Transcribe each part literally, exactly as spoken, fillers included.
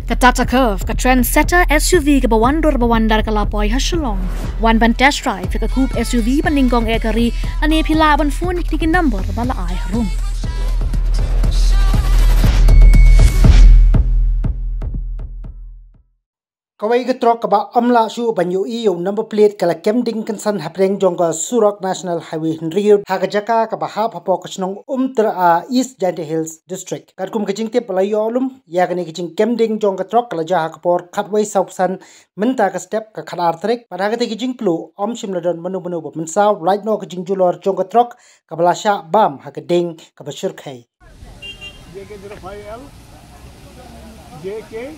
Katata curve, ka trendsetter S U V ke bawandor bawandar ke lapoi ha Shillong. One ban test drive ke coupe S U V bandingkong e kari ane pila ban phone kini number bala ai room. Kawai ke Trok kaba amla su banyu iyo number plate kala kemding kansan Hapdeng jong ka Surok National Highway Rio hagajaka kaba hap hapo kasnong umtra a East Jaintia Hills district kadkum kajing tip pala yolum yagani kajing kemding jong ka Trok kala jaha kapor khatway saupsan minta ka step ka khadar trek padagate kajing plu om shimladon manu manu ba Mynsaw right no kajing julor jong ka Trok kabala sha bam hageding kaba shirkai J K zero five L J K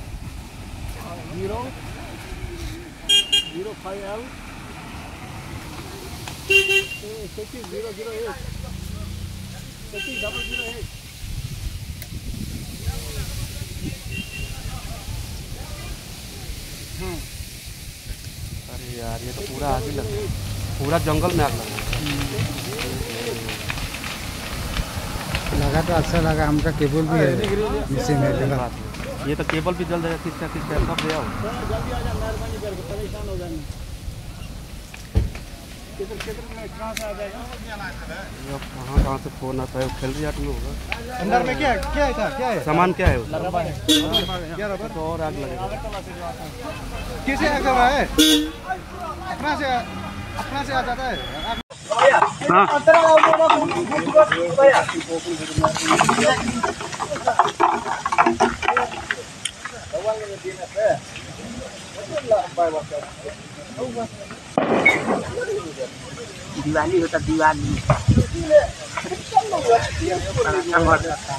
zero zero five L sixty zero zero eight sixty double zero eight अरे यार ये तो पूरा आग ही लग गया पूरा जंगल में आग लग लगा तो अच्छा लगा हमका केबल भी है मशीन है लगा ये तो केबल भी जल जाएगा किसका किसका सब ले आओ जल्दी आ जा मेहरबानी करके परेशान हो जाएंगे किधर किधर में कहां से आ जाएगा अब कहां कहां से फोन आता है खेल रिया में होगा अंदर में क्या क्या है था क्या है सामान क्या है क्या रबर तो और आग लगेगा किसे आग लगा है अपना से अपना से आ जाता है हां दिवाली होता दिवाली